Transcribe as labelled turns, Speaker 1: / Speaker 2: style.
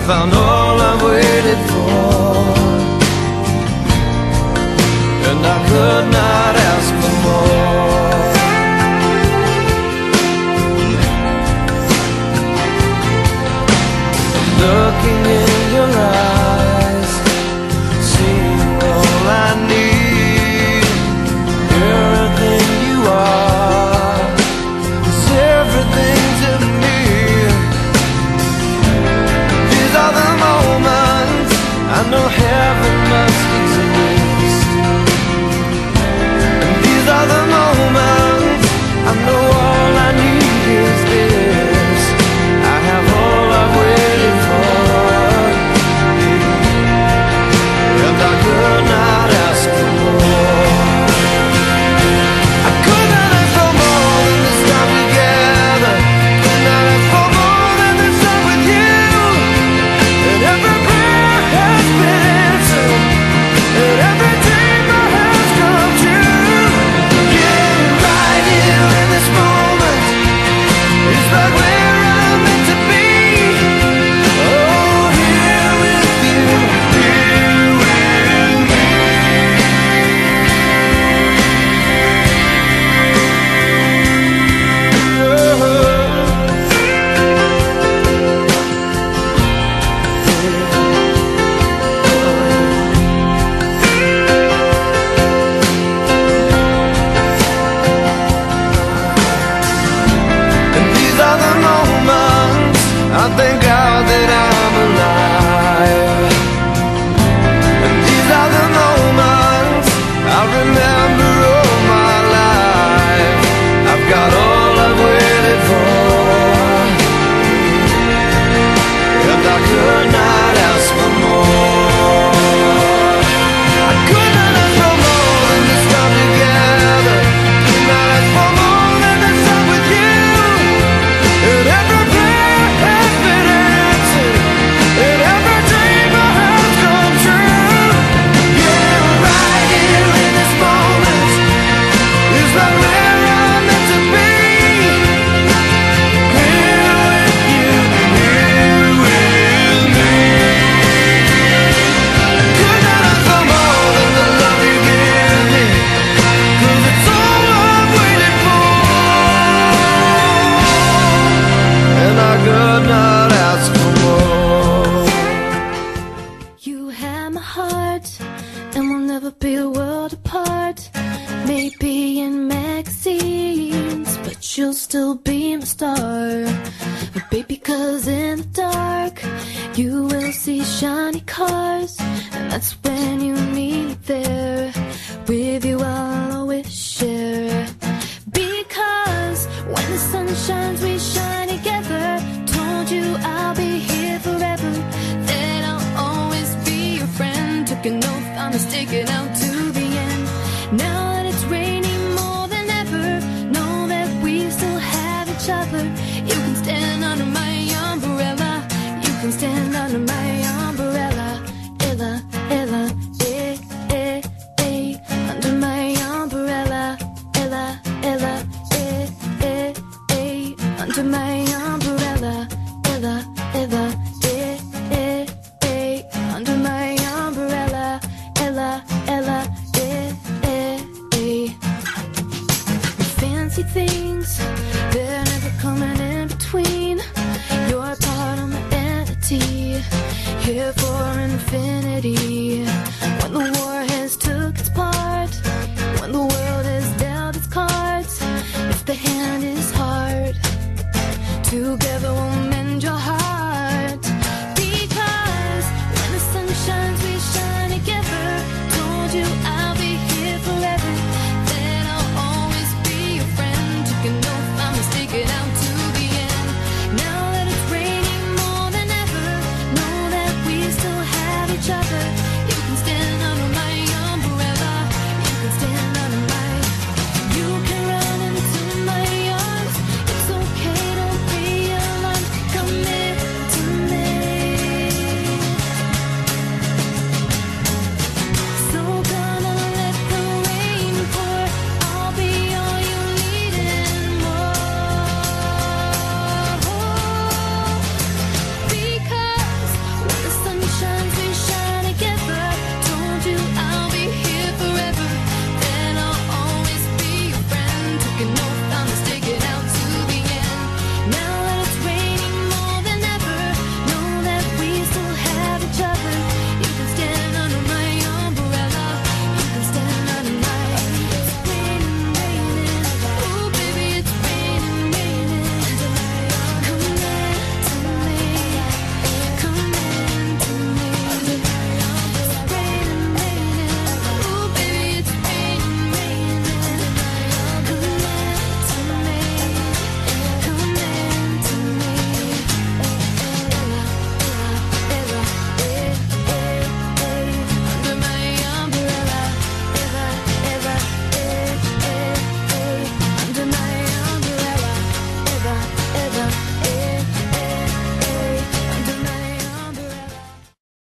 Speaker 1: found all I've waited for, and I could not ask for more. Looking in your eyes, seeing all I need. Everything you are is everything to me. These are the moments I know heaven must exist. And these are the moments I know all I need is this. I have all I've waited for, and I could not ask for more. I could not ask for more than this time together. Could not ask for more than this time with you. And every prayer has been answered, and every dream I has come true. Getting right here in this moment is right where I'm meant to be. Oh, here with you, here with me. And these are the moments I thank God that I'm alive. And these are the moments I remember all my life. I've got all I've waited for, and I could not ask for more. I could not ask for more than this time together. Could not ask for more than this time with you. And every prayer has been answered, and every dream I have come true. Yeah, right here in this moment is right where I'm meant to be. Here with you, here with me. Could not ask for more than the love you give me, 'cause it's all I've waited for, and I could not ask for more.
Speaker 2: You have my heart, and we'll never be a world apart. Maybe in magazines, but you'll still be my star. But baby, 'cause in the dark you will see shiny cars, and that's when you need me there. With you I'll always share. Because when the sun shines, we shine together. Told you I'll be here forever, that I'll always be your friend. Took an oath, I'm sticking out to the end. Now that it's raining more than ever, know that we still have each other. You can stand under my umbrella, you can stand under my umbrella. Ella, Ella, eh, eh, eh, under my umbrella. Ella, Ella, eh, eh, eh, under my umbrella. Ella, Ella, eh, eh, eh, under my umbrella. Ella, Ella, eh, eh, eh. Fancy things, they're never coming in between. You're part of my entity, here for infinity.